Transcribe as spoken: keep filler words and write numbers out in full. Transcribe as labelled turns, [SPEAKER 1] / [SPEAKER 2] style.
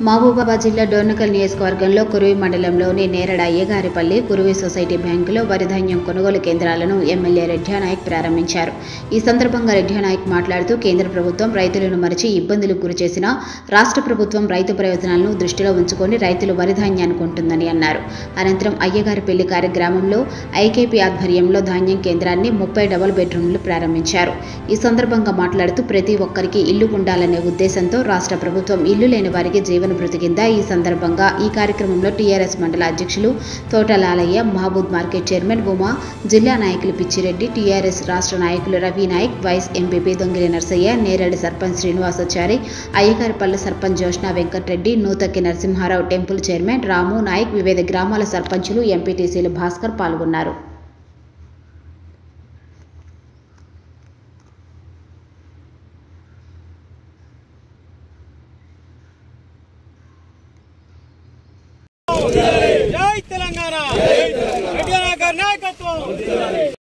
[SPEAKER 1] మహబూబాబాద్ జిల్లా డోర్నకల్ నియోజకవర్గంలో కురువి మండలంలోని నేరడ అయ్యగారిపల్లి కురువి సొసైటీ బ్యాంకులో వరి ధాన్యం కొనుగోలు కేంద్రాలను ఎమ్మెల్యే రెడ్డానాయక్ ప్రారంభించారు। ఈ సందర్భంగా రెడ్డానాయక్ మాట్లాడుతూ కేంద్ర ప్రభుత్వం రైతులను మరిచి ఇబ్బందులకు గురిచేసిన రాష్ట్ర ప్రభుత్వం రైతు ప్రయోజనాలను దృష్టిలో ఉంచుకొని రైతులు వరి ధాన్యాన్ని కొంటుందని అన్నారు। అనంతరం అయ్యగారిపల్లి కార్యగ్రామంలో ఐకేపీ ఆధ్వర్యంలో ధాన్యం కేంద్రాన్ని ముప్పై డబుల్ బెడ్రూమ్లు ప్రారంభించారు। ఈ సందర్భంగా మాట్లాడుతూ ప్రతి ఒక్కరికి ఇల్లు ఉండాలనే ఉద్దేశంతో రాష్ట్ర ప్రభుత్వం ఇల్లు లేని వారికి జీవన భృతి కింద ఈ సందర్భంగా ఈ కార్యక్రమంలో టీఆర్ఎస్ మండల అధ్యక్షులు తోటలాలయ్య, మహబూబ్ మార్కెట్ చైర్మన్ ఉమా, జిల్లా నాయకులు పిచ్చిరెడ్డి, టీఆర్ఎస్ రాష్ట్ర నాయకులు Ravi Nayak, vice MPP Dongili Narsaiah, Neredu sarpanch Srinivasachari, Ayyagaripalli sarpanch Joshna Venkatareddy, Nutakki Narasimharao temple chairman Ramu Nayak, వివిధ గ్రామాల సర్పంచులు, ఎంపీటీసీలు భాస్కర్ పాల్గొన్నారు।
[SPEAKER 2] జై తెలంగాణ, రెడ్డి నాయకత్వం।